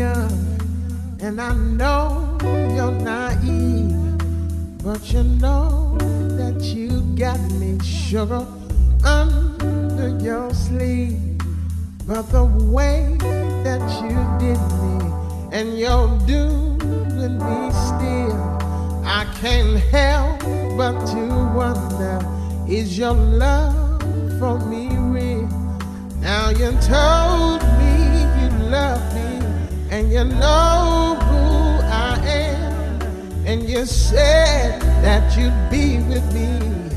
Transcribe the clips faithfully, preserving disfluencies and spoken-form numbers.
young, and I know you're naive, but you know that you got me, sugar, under your sleeve. But the way that you did me, and you're doing me still, I can't help but to wonder, is your love for me real? Now you told me you love me, and you know who I am, and you said that you'd be with me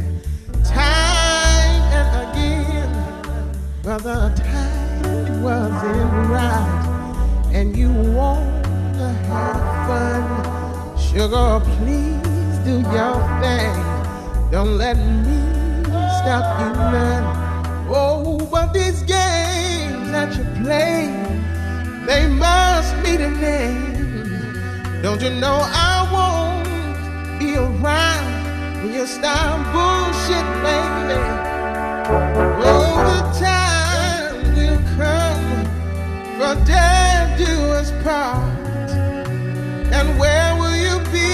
time and again, but the time wasn't right, and you want to have fun. Sugar, please do your thing, don't let me stop you none. Oh, but these games that you play, they must be the name. Don't you know I won't be around when you start bullshit, baby. Oh, the time will come for death do us part, and where will you be?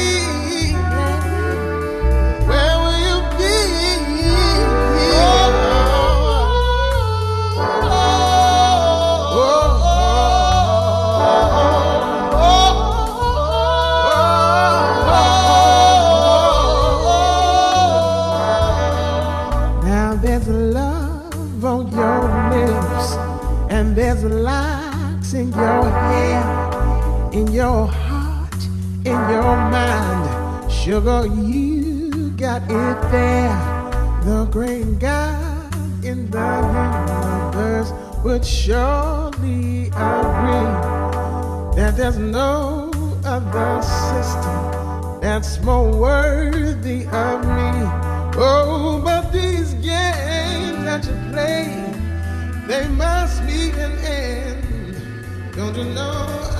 Where will you be? Oh, oh, oh, oh, oh. Now there's love on your lips, and there's locks in your hair, in your heart, in your mind. Sugar, you got it there. The great God in the universe would surely agree that there's no other system that's more worthy of me. Oh, but these games that you play, they must meet an end. Don't you know